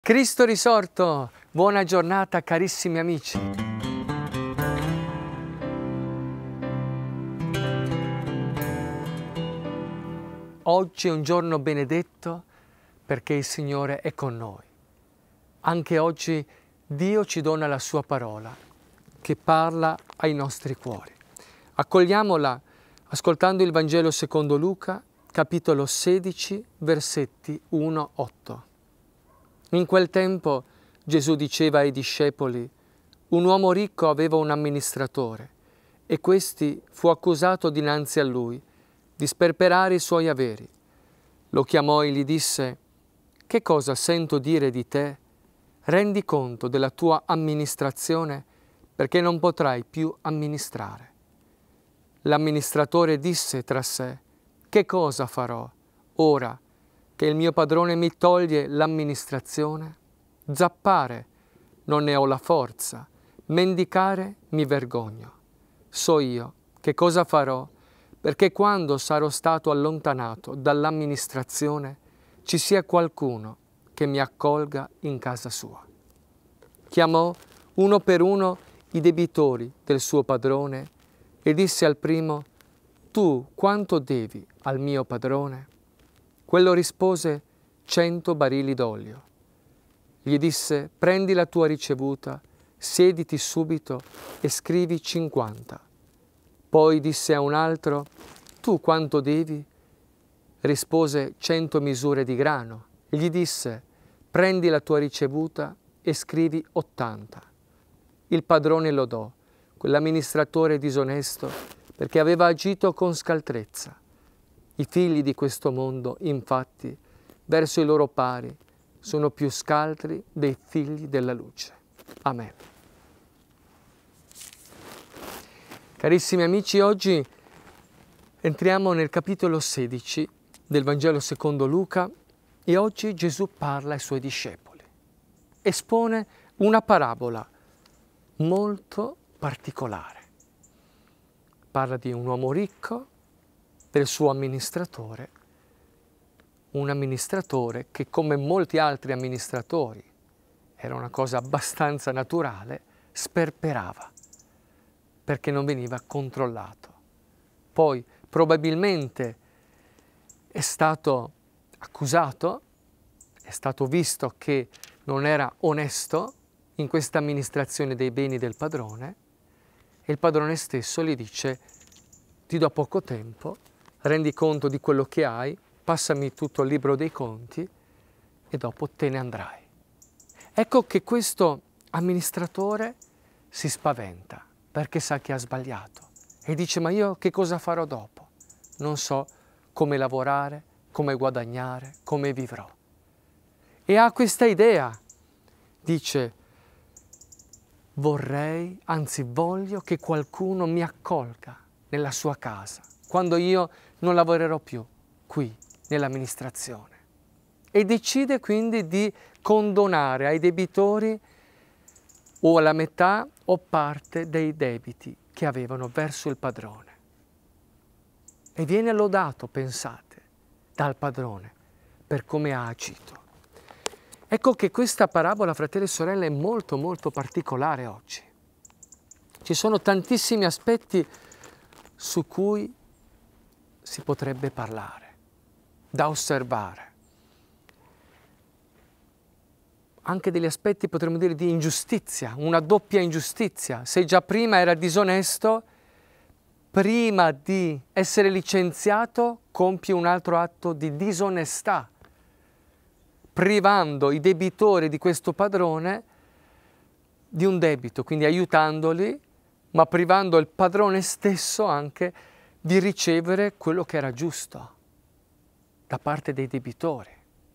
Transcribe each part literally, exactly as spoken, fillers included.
Cristo risorto, buona giornata carissimi amici. Oggi è un giorno benedetto perché il Signore è con noi. Anche oggi Dio ci dona la sua parola che parla ai nostri cuori. Accogliamola ascoltando il Vangelo secondo Luca, capitolo sedici, versetti uno otto. In quel tempo Gesù diceva ai discepoli: un uomo ricco aveva un amministratore e questi fu accusato dinanzi a lui di sperperare i suoi averi. Lo chiamò e gli disse: che cosa sento dire di te? Rendi conto della tua amministrazione perché non potrai più amministrare. L'amministratore disse tra sé: che cosa farò ora che il mio padrone mi toglie l'amministrazione? Zappare non ne ho la forza, mendicare mi vergogno. So io che cosa farò perché quando sarò stato allontanato dall'amministrazione ci sia qualcuno che mi accolga in casa sua. Chiamò uno per uno i debitori del suo padrone e disse al primo: tu quanto devi al mio padrone? Quello rispose: cento barili d'olio. Gli disse: prendi la tua ricevuta, siediti subito e scrivi cinquanta. Poi disse a un altro: tu quanto devi? Rispose: cento misure di grano. Gli disse: prendi la tua ricevuta e scrivi ottanta. Il padrone lodò quell'amministratore disonesto perché aveva agito con scaltrezza. I figli di questo mondo, infatti, verso i loro pari, sono più scaltri dei figli della luce. Amen. Carissimi amici, oggi entriamo nel capitolo sedici del Vangelo secondo Luca e oggi Gesù parla ai suoi discepoli. Espone una parabola molto particolare. Parla di un uomo ricco, del suo amministratore, un amministratore che, come molti altri amministratori, era una cosa abbastanza naturale, sperperava perché non veniva controllato. Poi probabilmente è stato accusato, è stato visto che non era onesto in questa amministrazione dei beni del padrone e il padrone stesso gli dice: ti do poco tempo, rendi conto di quello che hai, passami tutto il libro dei conti e dopo te ne andrai. Ecco che questo amministratore si spaventa perché sa che ha sbagliato e dice: ma io che cosa farò dopo? Non so come lavorare, come guadagnare, come vivrò. E ha questa idea, dice: vorrei, anzi voglio che qualcuno mi accolga nella sua casa quando io non lavorerò più qui nell'amministrazione. E decide quindi di condonare ai debitori o la metà o parte dei debiti che avevano verso il padrone. E viene lodato, pensate, dal padrone per come ha agito. Ecco che questa parabola, fratelli e sorelle, è molto molto particolare oggi. Ci sono tantissimi aspetti su cui si potrebbe parlare, da osservare. Anche degli aspetti, potremmo dire, di ingiustizia, una doppia ingiustizia. Se già prima era disonesto, prima di essere licenziato compie un altro atto di disonestà, privando i debitori di questo padrone di un debito, quindi aiutandoli, ma privando il padrone stesso anche di ricevere quello che era giusto da parte dei debitori.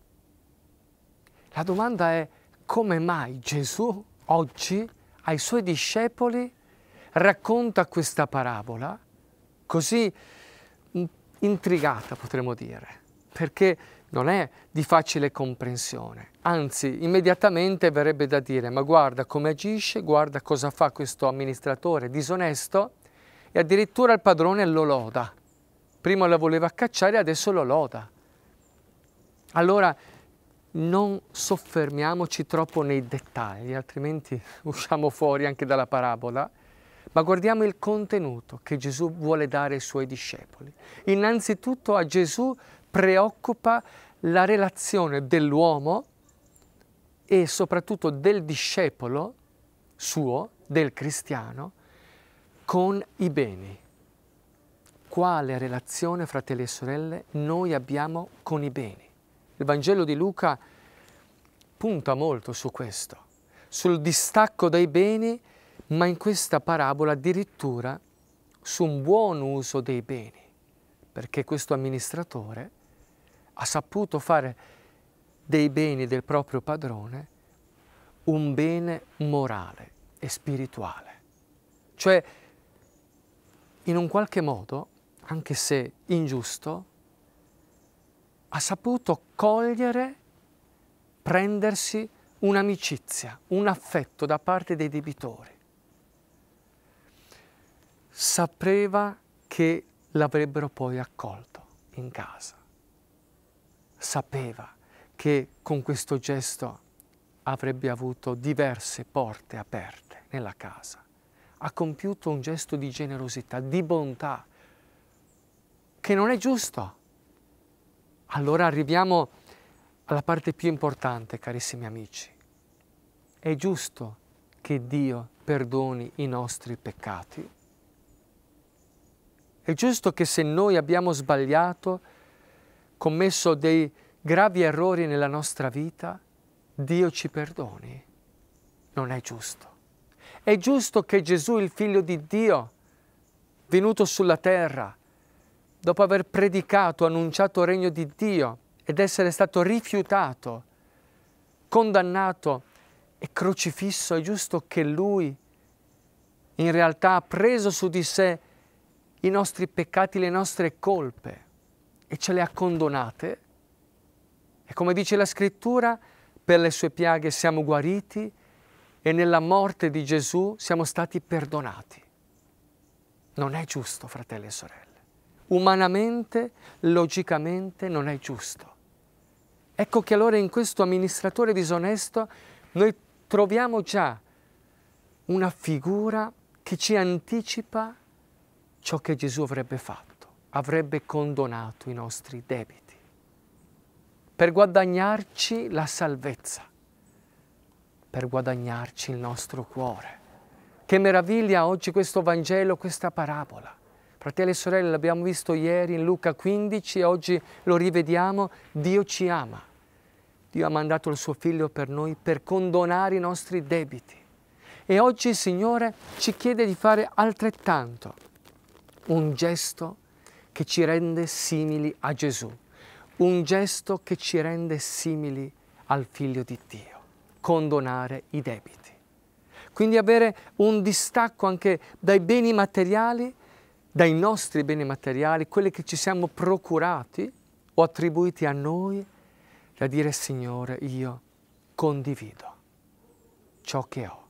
La domanda è: come mai Gesù oggi ai suoi discepoli racconta questa parabola così intrigata, potremmo dire, perché non è di facile comprensione, anzi immediatamente verrebbe da dire: ma guarda come agisce, guarda cosa fa questo amministratore disonesto, e addirittura il padrone lo loda. Prima lo voleva cacciare, adesso lo loda. Allora non soffermiamoci troppo nei dettagli, altrimenti usciamo fuori anche dalla parabola, ma guardiamo il contenuto che Gesù vuole dare ai suoi discepoli. Innanzitutto a Gesù preoccupa la relazione dell'uomo e soprattutto del discepolo suo, del cristiano, con i beni. Quale relazione, fratelli e sorelle, noi abbiamo con i beni? Il Vangelo di Luca punta molto su questo, sul distacco dai beni, ma in questa parabola addirittura su un buon uso dei beni, perché questo amministratore ha saputo fare dei beni del proprio padrone un bene morale e spirituale. Cioè, in un qualche modo, anche se ingiusto, ha saputo cogliere, prendersi un'amicizia, un affetto da parte dei debitori. Sapeva che l'avrebbero poi accolto in casa. Sapeva che con questo gesto avrebbe avuto diverse porte aperte nella casa. Ha compiuto un gesto di generosità, di bontà, che non è giusto. Allora arriviamo alla parte più importante, carissimi amici. È giusto che Dio perdoni i nostri peccati? È giusto che se noi abbiamo sbagliato, commesso dei gravi errori nella nostra vita, Dio ci perdoni? Non è giusto. È giusto che Gesù, il Figlio di Dio, venuto sulla terra, dopo aver predicato, annunciato il regno di Dio ed essere stato rifiutato, condannato e crocifisso, è giusto che Lui in realtà ha preso su di sé i nostri peccati, le nostre colpe e ce le ha condonate. E come dice la Scrittura, per le sue piaghe siamo guariti e nella morte di Gesù siamo stati perdonati. Non è giusto, fratelli e sorelle. Umanamente, logicamente non è giusto. Ecco che allora in questo amministratore disonesto noi troviamo già una figura che ci anticipa ciò che Gesù avrebbe fatto. Avrebbe condonato i nostri debiti per guadagnarci la salvezza, per guadagnarci il nostro cuore. Che meraviglia oggi questo Vangelo, questa parabola. Fratelli e sorelle, l'abbiamo visto ieri in Luca quindici e oggi lo rivediamo. Dio ci ama. Dio ha mandato il suo Figlio per noi per condonare i nostri debiti. E oggi il Signore ci chiede di fare altrettanto. Un gesto che ci rende simili a Gesù. Un gesto che ci rende simili al Figlio di Dio. Condonare i debiti. Quindi avere un distacco anche dai beni materiali, dai nostri beni materiali, quelli che ci siamo procurati o attribuiti a noi, da dire: Signore, io condivido ciò che ho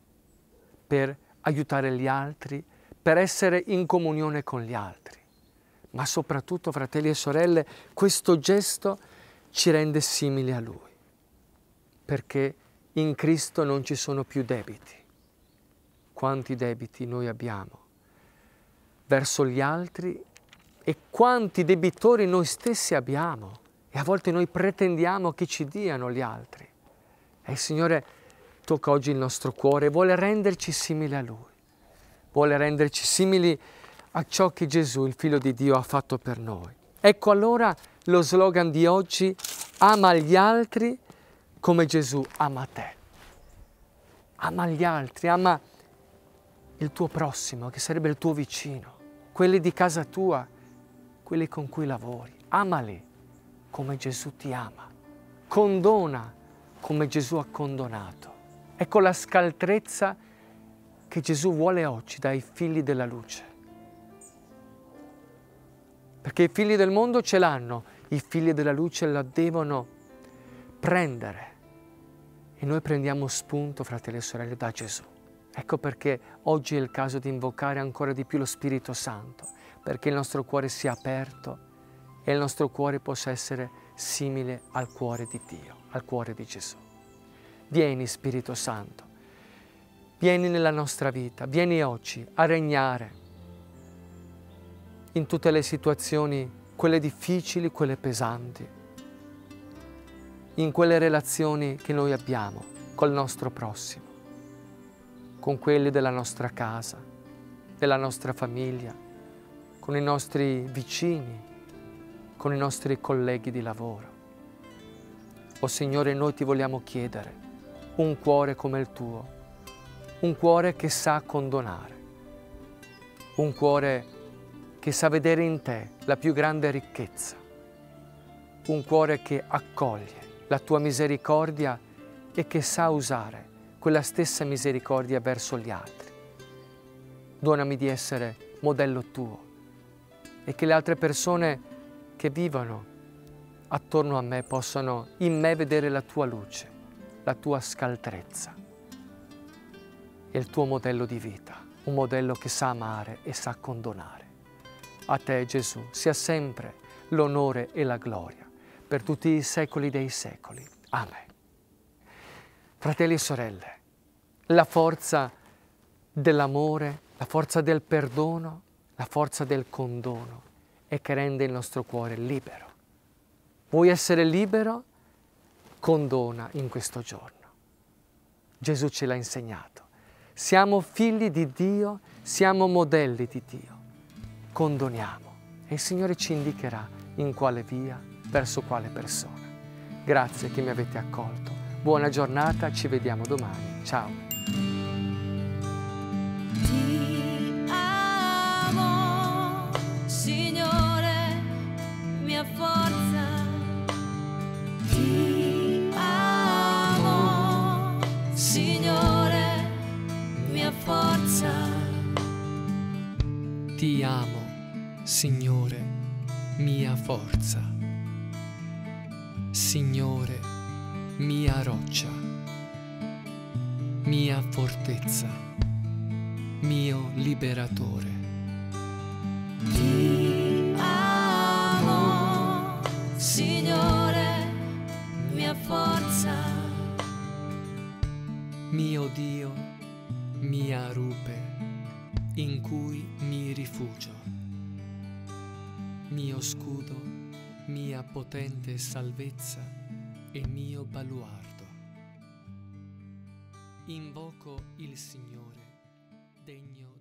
per aiutare gli altri, per essere in comunione con gli altri. Ma soprattutto, fratelli e sorelle, questo gesto ci rende simili a Lui, perché in Cristo non ci sono più debiti. Quanti debiti noi abbiamo verso gli altri e quanti debitori noi stessi abbiamo e a volte noi pretendiamo che ci diano gli altri. E il Signore tocca oggi il nostro cuore e vuole renderci simili a Lui, vuole renderci simili a ciò che Gesù, il Figlio di Dio, ha fatto per noi. Ecco allora lo slogan di oggi: ama gli altri come Gesù ama te. Ama gli altri, ama il tuo prossimo, che sarebbe il tuo vicino, quelli di casa tua, quelli con cui lavori. Amali come Gesù ti ama. Condona come Gesù ha condonato. Ecco la scaltrezza che Gesù vuole oggi dai figli della luce. Perché i figli del mondo ce l'hanno, i figli della luce la devono prendere. E noi prendiamo spunto, fratelli e sorelle, da Gesù. Ecco perché oggi è il caso di invocare ancora di più lo Spirito Santo, perché il nostro cuore sia aperto e il nostro cuore possa essere simile al cuore di Dio, al cuore di Gesù. Vieni Spirito Santo, vieni nella nostra vita, vieni oggi a regnare in tutte le situazioni, quelle difficili, quelle pesanti, in quelle relazioni che noi abbiamo col nostro prossimo, con quelli della nostra casa, della nostra famiglia, con i nostri vicini, con i nostri colleghi di lavoro. O Signore, noi ti vogliamo chiedere un cuore come il tuo, un cuore che sa condonare, un cuore che sa vedere in te la più grande ricchezza, un cuore che accoglie la tua misericordia e che sa usare quella stessa misericordia verso gli altri. Donami di essere modello tuo e che le altre persone che vivono attorno a me possano in me vedere la tua luce, la tua scaltrezza e il tuo modello di vita, un modello che sa amare e sa condonare. A te, Gesù, sia sempre l'onore e la gloria per tutti i secoli dei secoli. Amen. Fratelli e sorelle, la forza dell'amore, la forza del perdono, la forza del condono è che rende il nostro cuore libero. Vuoi essere libero? Condona in questo giorno. Gesù ce l'ha insegnato. Siamo figli di Dio, siamo modelli di Dio. Condoniamo e il Signore ci indicherà in quale via, verso quale persona. Grazie che mi avete accolto. Buona giornata, ci vediamo domani. Ciao. Ti amo, Signore, mia forza. Ti amo, Signore, mia forza. Ti amo, Signore, mia forza. Signore, mia roccia, mia fortezza, mio liberatore. Ti amo, Signore, mia forza. Mio Dio, mia rupe, in cui mi rifugio. Mio scudo, mia potente salvezza e mio baluardo. Invoco il Signore, degno